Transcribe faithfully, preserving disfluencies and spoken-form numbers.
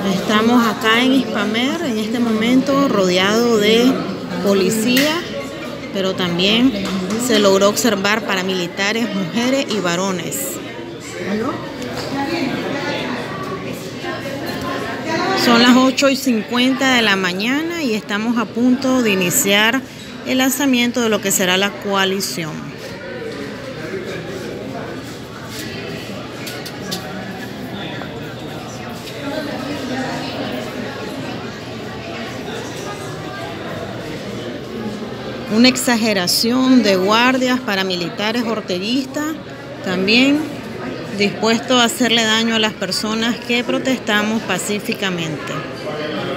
Estamos acá en Hispamer en este momento rodeado de policía, pero también se logró observar paramilitares, mujeres y varones. Son las ocho y cincuenta de la mañana y estamos a punto de iniciar el lanzamiento de lo que será la coalición. Una exageración de guardias paramilitares orteguistas, también dispuestos a hacerle daño a las personas que protestamos pacíficamente.